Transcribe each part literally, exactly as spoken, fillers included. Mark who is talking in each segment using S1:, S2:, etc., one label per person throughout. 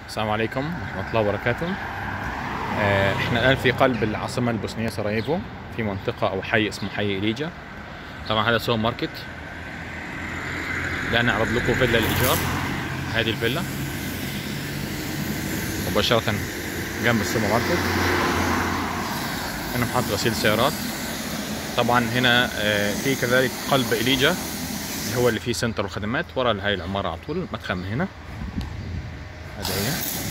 S1: السلام عليكم ورحمة الله وبركاته. آه، احنا الآن في قلب العاصمة البوسنية سراييفو، في منطقة أو حي اسمه حي إليجا. طبعا هذا سوبر ماركت. الآن نعرض لكم فيلا الإيجار. هذه الفيلا مباشرة جنب السوبر ماركت. هنا محطة غسيل سيارات. طبعا هنا آه، في كذلك قلب إليجا اللي هو اللي فيه سنتر الخدمات ورا هاي العمارة على طول. مدخل من هنا، هذا هي.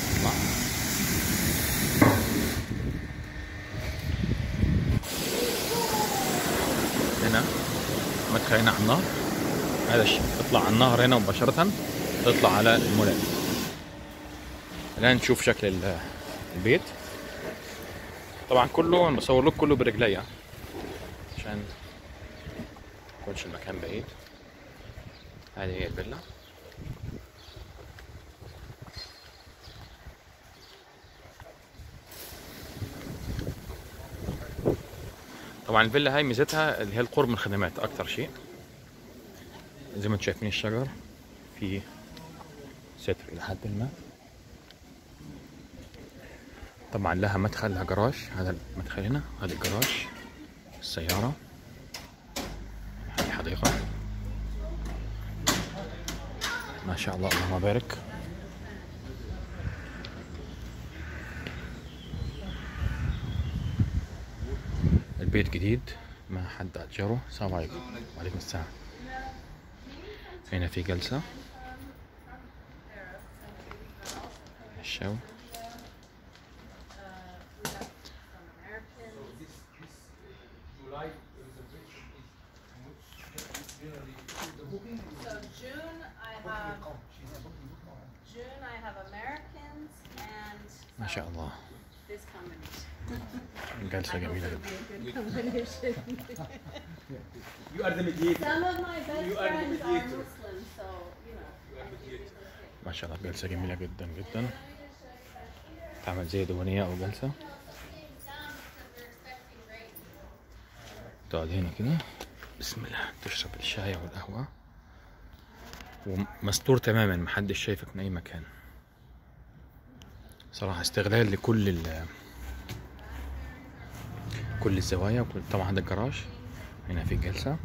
S1: هنا مدخل هنا على النهر. هذا الشيء تطلع على النهر هنا مباشرة، تطلع على المولات. الآن نشوف شكل البيت. طبعا كله أنا بصور لكم كله برجليا عشان ميكونش المكان بعيد. هذه هي الفيلا. طبعا الفيلا هاي ميزتها اللي هي القرب من الخدمات اكتر شيء. زي ما انتم شايفين الشجر، في ستر الى حد ما. طبعا لها مدخل، لها جراج. هذا المدخل هنا، هذا الجراج، السيارة، هذه حديقة ما شاء الله اللهم بارك. البيت جديد ما حد أجره. السلام عليكم. وعليكم السلام. هنا في جلسة الشو. ما شاء الله جلسة جميلة جدا. ما شاء الله جلسة جميلة جدا جدا. تعمل زي ديوانية أو جلسة. تقعد هنا كده، بسم الله، تشرب الشاي أو القهوة، ومستور تماما، محدش شايفك من أي مكان. صراحة استغلال لكل ال كل الزوايا. وكل طبعا هذا الجراج. هنا في جلسة.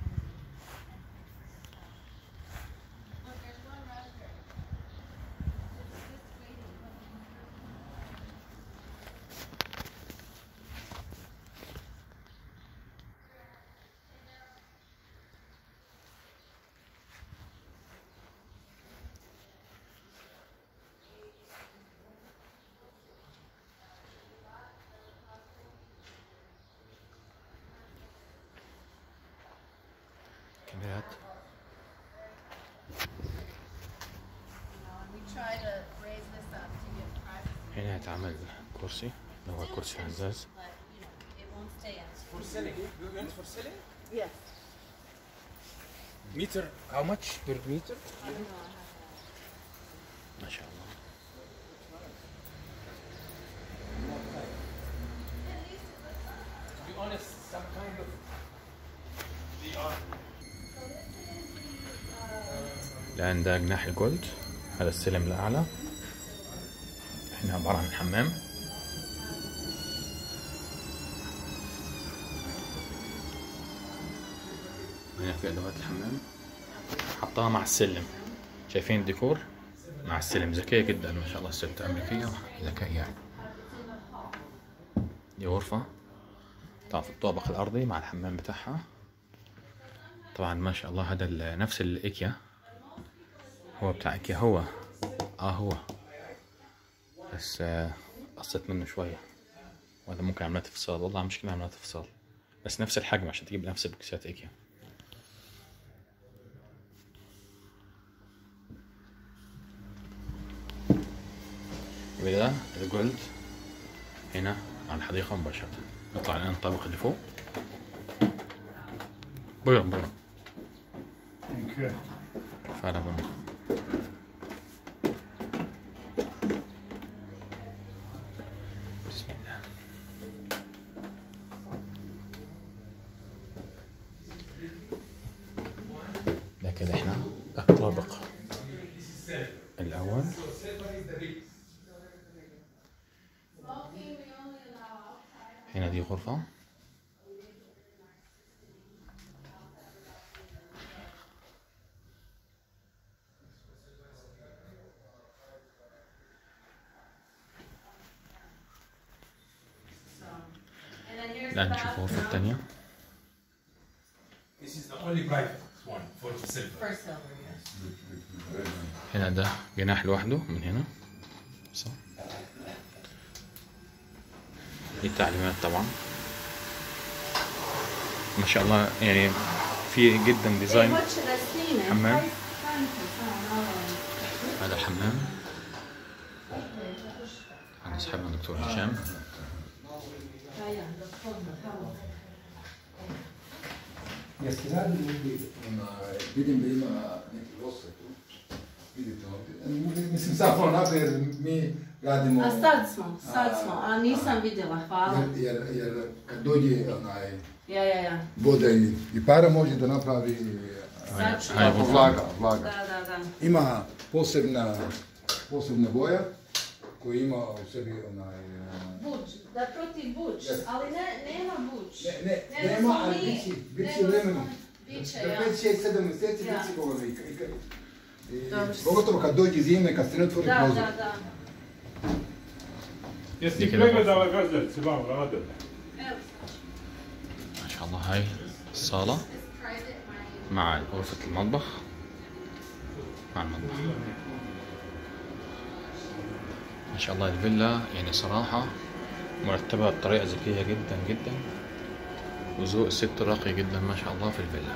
S1: كاميرات. هنا يتعمل كرسي اللي هو كرسي هزاز.
S2: Meter, how much per meter?
S1: ما شاء الله.
S2: To be honest, some kind of they are.
S1: الآن ده جناح الجولد. هذا السلم الأعلى. هنا عبارة عن حمام. هنا في أدوات الحمام حطها مع السلم. شايفين الديكور مع السلم. ذكية جدا ما شاء الله. الست أمريكية ذكية يعني. دي غرفة طبعا في الطابق الأرضي مع الحمام بتاعها. طبعا ما شاء الله هذا نفس الإيكيا. هو بتاع إيكيا. هو اه هو بس آه قصت منه شوية، ولا ممكن عملت انفصال. والله مش كده عملت انفصال، بس نفس الحجم عشان تجيب نفس بوكسات إيكيا. وده الجولد هنا على الحديقة مباشرة. نطلع الآن الطابق اللي فوق. بيرم بيرم فعلا بيرم. بسم الله. ده كده احنا الطابق الأول. هنا دي غرفة. الآن نشوف الغرفة الثانية.
S2: This is the only private one for silver.
S3: For silver, yes.
S1: هنا ده جناح لوحده من هنا صح. دي التعليمات طبعا ما شاء الله يعني في جدا ديزاين. حمام. هذا الحمام. هذا صاحبنا دكتور هشام.
S4: vidim da ima neki osvetu, vidite ovdje. Mislim, sad ono naprijed mi radimo...
S3: A sad smo, sad smo, a nisam vidjela, hvala.
S4: Jer, jer, jer kad dođe onaj...
S3: Ja, ja, ja.
S4: Voda i, i para može da napravi...
S3: Sad ću.
S4: Tako vlaga, vlaga.
S3: Da, da, da.
S4: Ima posebna, posebna boja koja ima u sebi onaj...
S3: Buč, da protiv buč,
S4: Yes.
S3: ali ne, nema buč.
S4: Ne, ne,
S3: Nego
S4: nema,
S3: smo
S4: ali
S3: mi-
S4: bit će, bit će
S3: nego
S4: vremenom.
S3: smo- Bit će,
S4: Za
S3: ja.
S4: pet, šest, sedam mjeseci
S3: Ja.
S4: bit će ovoga i, i, i,
S3: Dobro.
S4: pogotovo kad dođe zime, kad se ne otvori
S3: Da,
S4: prozor.
S3: da, da.
S2: Jesi pregledala gazdarice vam radili?
S3: Evo,
S1: ما شاء الله هاي الصالة مع غرفة المطبخ مع المطبخ. ما شاء الله الفيلا يعني صراحة مرتبة بطريقة ذكية جدا جدا وذوق الست راقي جدا ما شاء الله في الفيلا.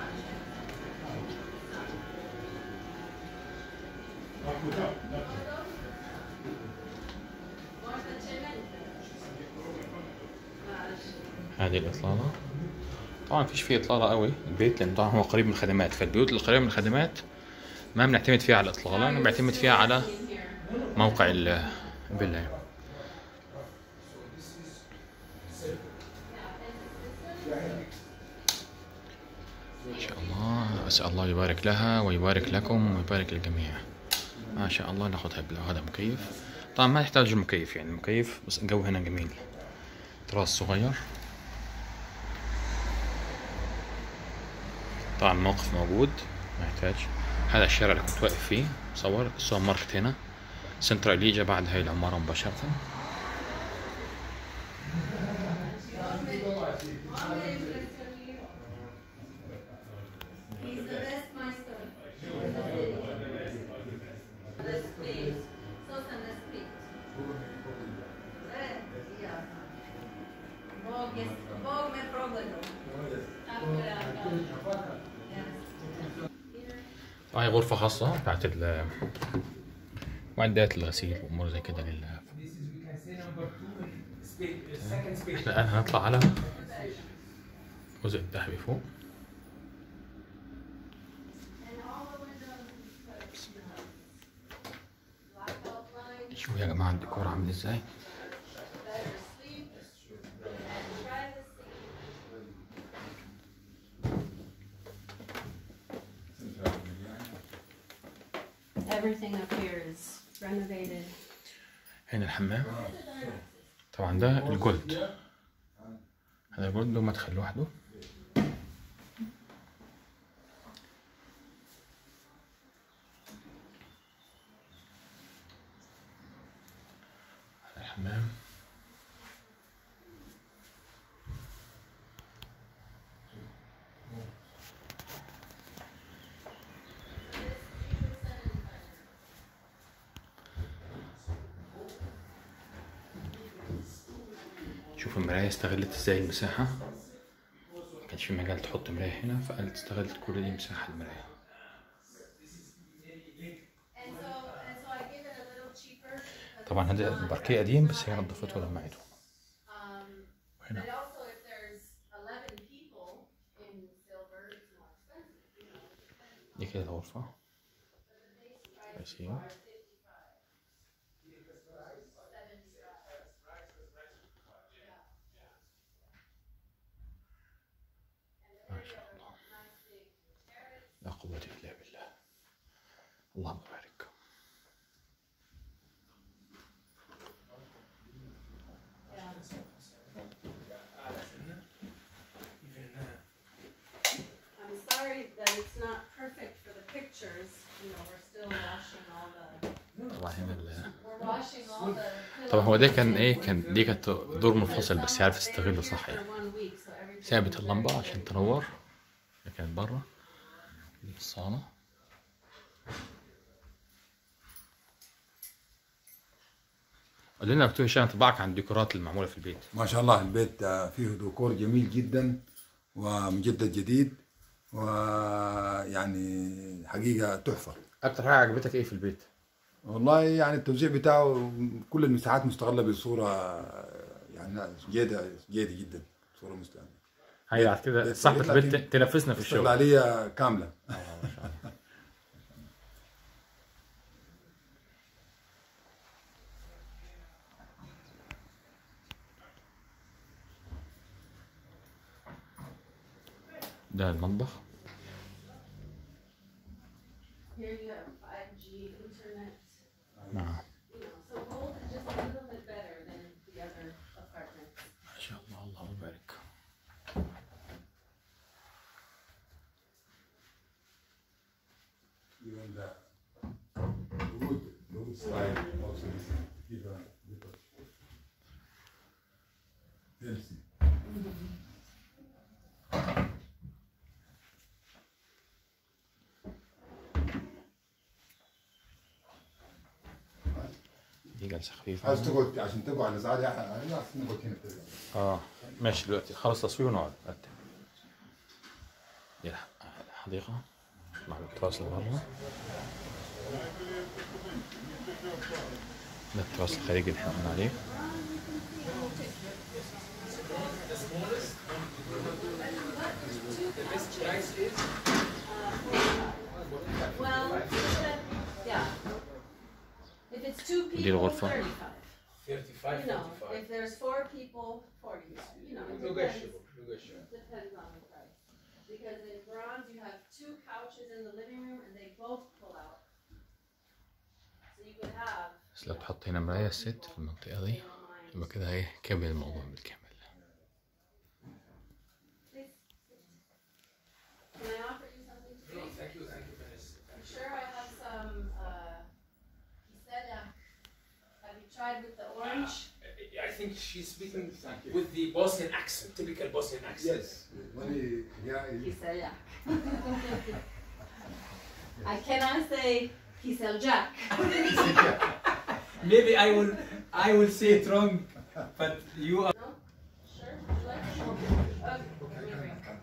S1: هذه الإطلالة طبعا مفيش فيه إطلالة قوي البيت لأن طبعا هو قريب من الخدمات، فالبيوت القريبة من الخدمات ما بنعتمد فيها على الإطلالة، أنا بعتمد فيها على موقع ال- الفيلا يعني. ما شاء الله أسأل الله يبارك لها ويبارك لكم ويبارك للجميع. ما شاء الله ناخدها بلا هذا مكيف طبعا ما يحتاج المكيف يعني المكيف بس الجو هنا جميل. تراس صغير طبعا الموقف موجود ما يحتاج. هذا الشارع اللي كنت واقف فيه صور السوبر ماركت هنا سنترا إليجا بعد هاي العمارة مباشرة.
S3: He's the best master. The speed. Sosan the speed. Ja. Bog je, Bog me progledao. Tako ja kažem.
S1: هاي غرفة خاصة بتاعت ال معدات الغسيل وأمور زي كده لل
S2: This is, we can say number two, space, second space.
S1: احنا الآن هنطلع على الجزء الذهبي فوق. شوفوا يا جماعة الديكور عامل ازاي.
S3: Everything up here is renovated.
S1: هنا الحمام طبعا ده الجولد. هذا الجولد له مدخل لوحده. هذا الحمام. شوف المراية استغلت ازاي المساحة، ما كانش في مجال تحط مراية هنا فقالت استغلت كل دي مساحة المراية. طبعا هذا الباركيه قديم بس هي نظفته ولمعته. هنا دي كده الغرفة رئيسية. ما شاء الله لا قوة إلا بالله. اللهم بارك. هنا ال-
S3: We're washing all the.
S1: طبعا هو ده كان ايه، كان دي كانت دور منفصل بس يعرف يستغله صح
S3: For
S1: يعني.
S3: one week, so everything.
S1: ثابت اللمبة عشان تنور، هي كانت برا دي الصالة. قول لنا دكتور هشام انطباعك عن الديكورات المعمولة في البيت.
S4: ما شاء الله البيت آه، فيه ديكور جميل جدا ومجدد جديد، ويعني حقيقة تحفة.
S1: أكتر حاجة عجبتك ايه في البيت؟
S4: والله يعني التوزيع بتاعه كل المساحات مستغلة بصورة آه، يعني جيدة جيدة جدا، صورة مستغلة.
S1: هي بعد كده
S4: بيت
S1: صاحبة
S4: صغير
S1: البيت
S4: لكن
S1: تنافسنا في الشغل.
S4: استغلالية كاملة.
S1: آه، ما شاء الله. ده المطبخ.
S3: Here you have five G internet.
S1: نعم
S3: You know, so Gold is just a little bit better than the other apartments.
S1: ما شاء الله اللهم بارك.
S4: Even the wood, the wood style also is give a bit of fancy.
S1: دي جلسة خفيفة.
S4: عايز تقعد عشان تقعد على الازعاج، احنا عايزين نقعد هنا كده.
S1: اه ماشي دلوقتي خلص تصوير ونقعد نرتب. دي الح- الحديقة مع التراس اللي بره. ده التراس الخارجي اللي احنا قلنا عليه.
S3: Well, yeah. If it's two
S1: دي
S3: people,
S1: الغرفة.
S3: thirty-five.
S2: thirty-five,
S3: You know,
S2: forty-five.
S3: if there's four people, forty. You know, it depends.
S2: Negotiable, negotiable.
S3: Depends on the price. Because in bronze, you have two couches in the living room and they both pull out. So you could have.
S1: بس لو تحط هنا مراية الست في المنطقة دي يبقى كده ايه كامل الموضوع بالكامل.
S3: Please. Can I offer you something to drink?
S2: Thank you, thank you, Minister.
S3: I'm sure I have some, uh, kiseda. Have you tried with the orange?
S2: I think she's speaking with the Bosnian accent, typical Bosnian accent.
S4: Yes. Money, yeah.
S3: Kisela. I cannot say Kiseljak.
S2: Maybe I will, I will say it wrong, but you are.
S3: No? Sure? Would you like it? Okay. Let me bring it.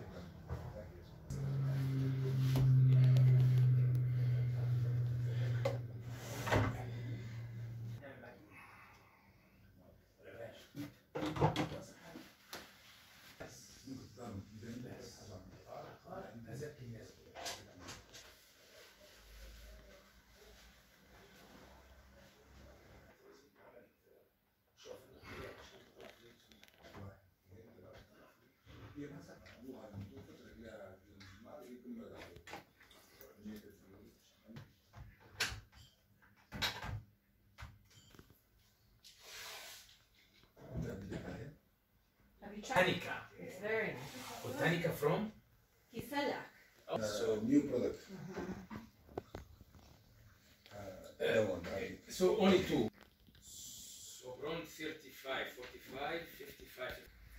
S3: Have you tried it?
S2: Tanika.
S3: It's very nice.
S2: Botanica from?
S3: Kiseljak.
S4: So new product. Uh, that one, right?
S2: So only two. So around thirty-five, forty-five, fifty-five.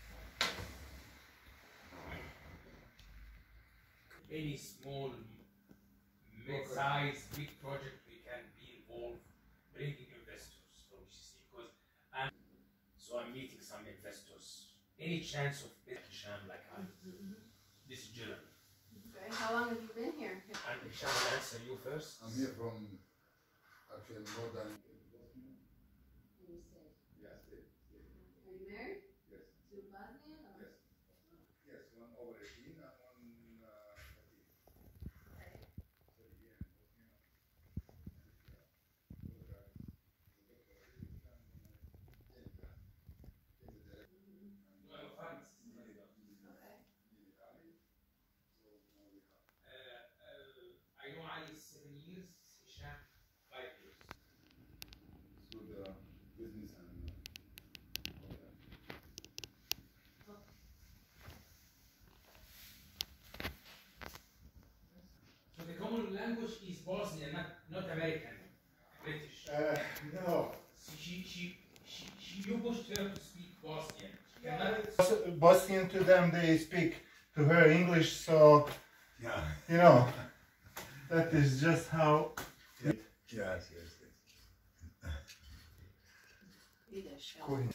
S2: Any small, mid-size, big project we can be involved, bringing investors from G C C because I'm, so I'm meeting some investors. Any chance of Hisham like I, this is general.
S3: Okay. How long have you been here?
S2: And Hisham will answer you first.
S4: I'm here from actually more than.
S3: You stay.
S4: Yes, yes, yes.
S3: Are you married?
S4: Yes.
S3: To Bosnian or?
S4: Yes. Yes, one over eighteen and one uh, fourteen.
S3: Okay.
S4: Serbia and Bosnia.
S3: Okay.
S2: Uh, uh, I know Ali is seven years, Hisham five years.
S4: No.
S2: She, she, she, she, you pushed her to speak Bosnian. She cannot.
S5: Bos- Bosnian to them, they speak to her English, so
S4: Yeah.
S5: you know that is just how.
S4: Yes, yes, yes.
S3: Be there, Shell.
S5: Cool.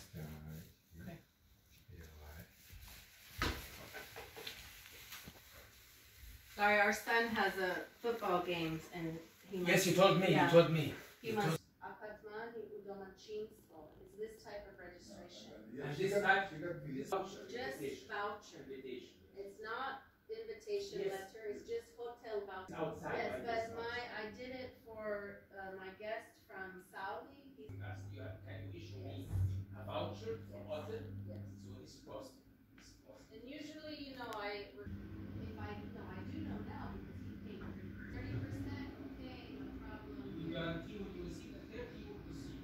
S3: Sorry, our son has a football games and he must.
S2: Yes, you told me.
S3: Yeah.
S2: You told me.
S3: He must. Apartman i Udomaćinstvo is this type of registration.
S2: And
S4: She
S2: this
S4: got-
S2: type-
S4: she got me.
S2: This voucher.
S3: Just
S2: invitation.
S3: voucher.
S2: Invitation.
S3: It's not invitation
S2: Yes.
S3: letter, it's just hotel voucher.
S2: Outside.
S3: Yes,
S2: like
S3: but
S2: this
S3: my, I did it for uh, my guest from Saudi. He's,
S2: voucher. Ask you, can you issue me a voucher for hotel?
S3: yes.
S2: So it's cost. It's cost.
S3: And usually, you know, I, if I, no, I do know now because he paid thirty percent, okay, no problem.
S2: We guarantee when you receive the thirty, you will receive.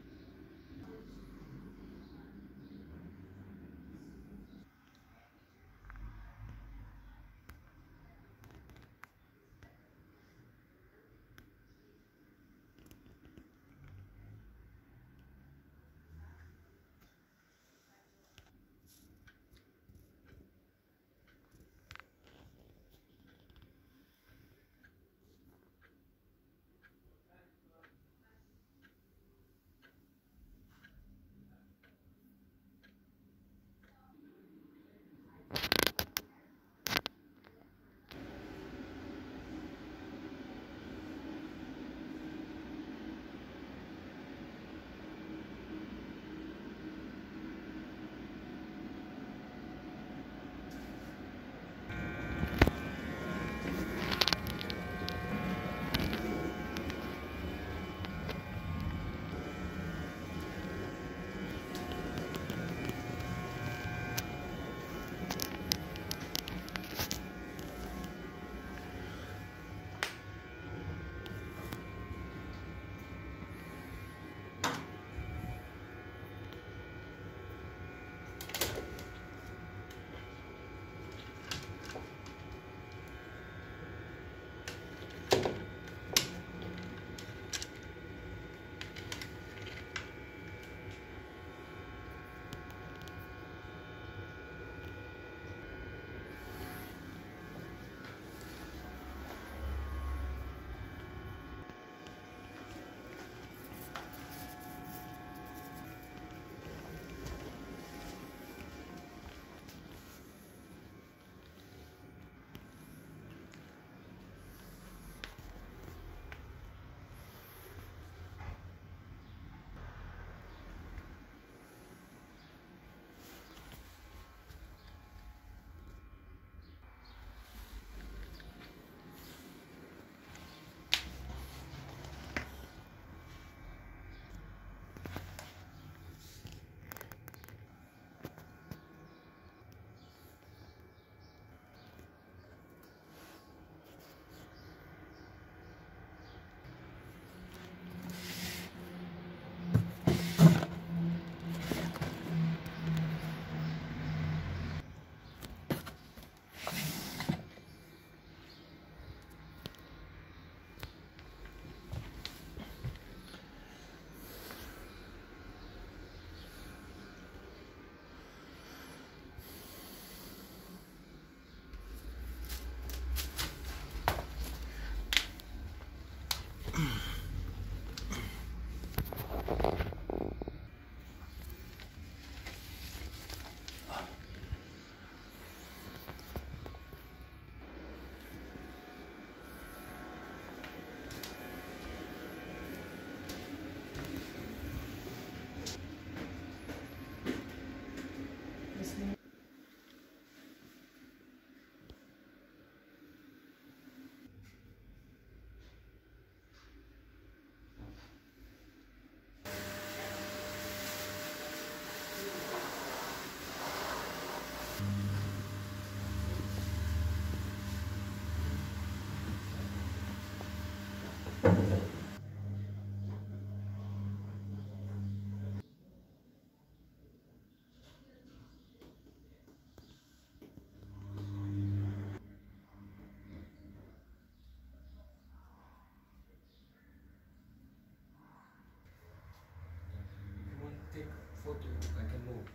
S4: photo, I can move.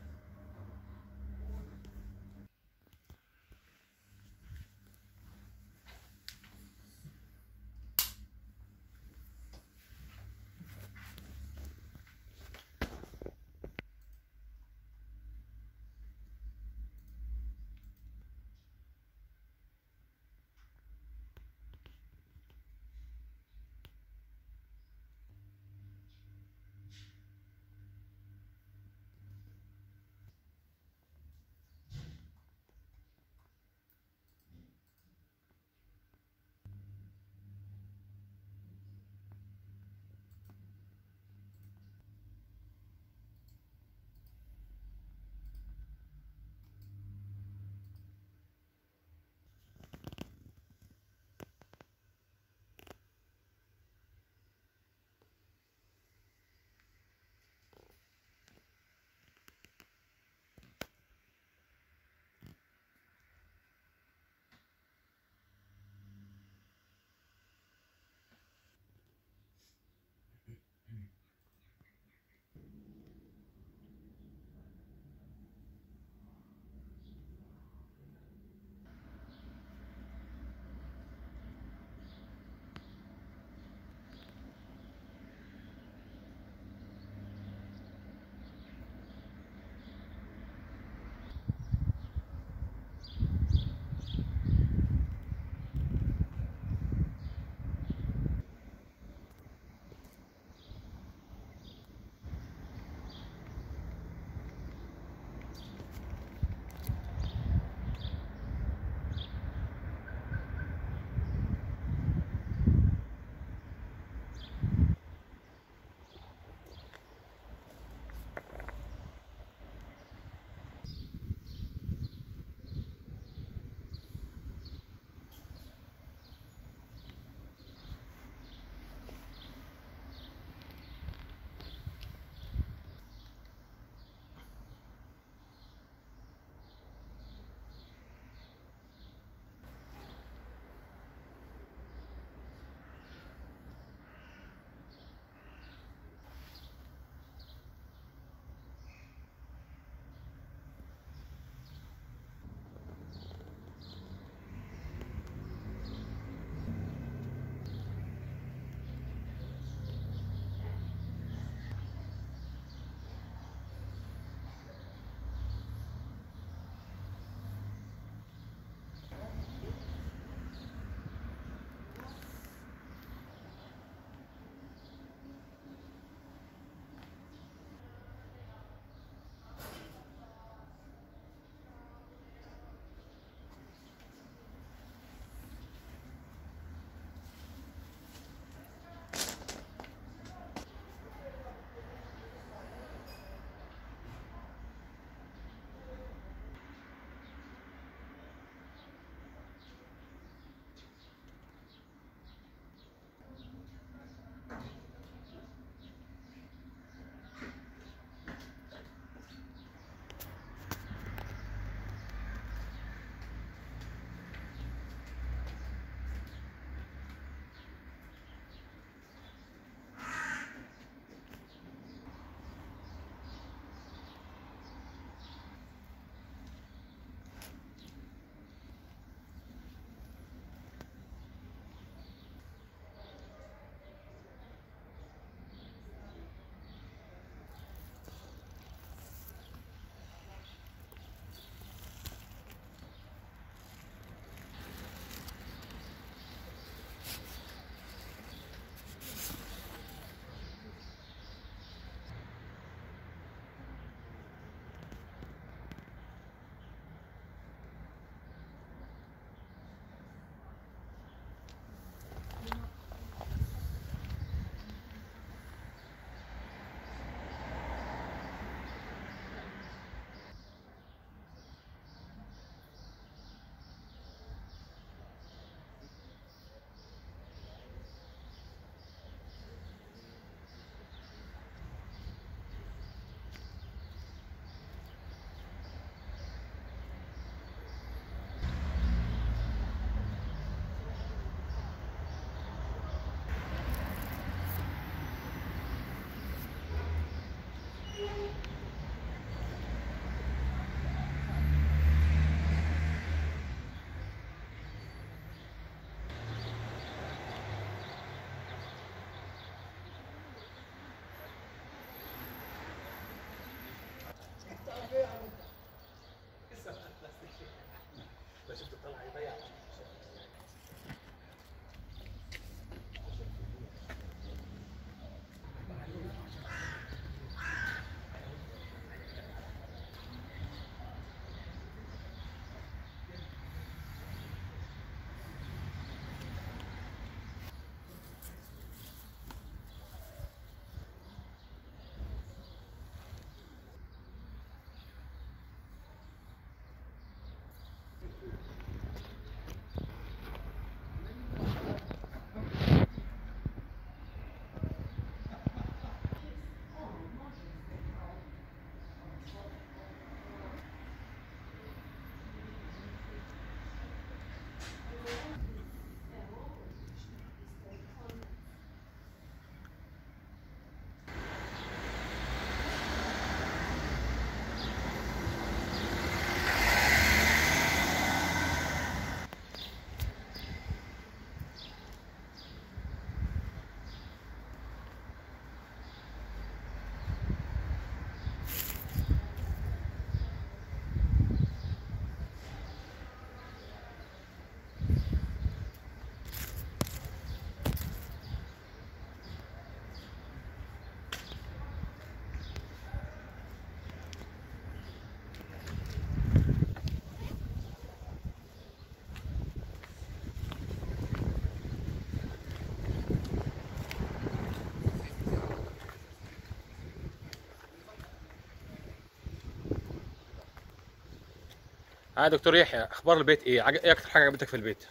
S1: ها دكتور يحيى، اخبار البيت ايه؟ عج- ايه اكتر حاجه عجبتك في البيت؟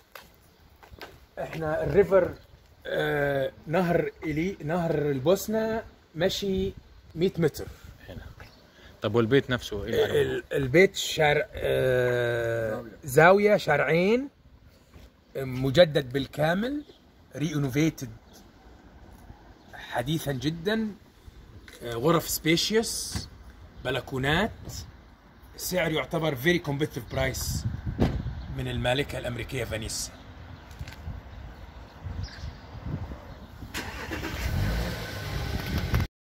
S6: احنا الريفر آه نهر إلي نهر البوسنة ماشي مية متر
S1: هنا. طب والبيت نفسه ايه اللي عجبك؟
S6: ال- البيت شارع آه زاوية شارعين آه، مجدد بالكامل، رينوفيتد حديثا جدا، آه غرف سبيشيوس، بلكونات، سعر يعتبر فيري كومبيتيتيف برايس من المالكة الأمريكية فانيسا.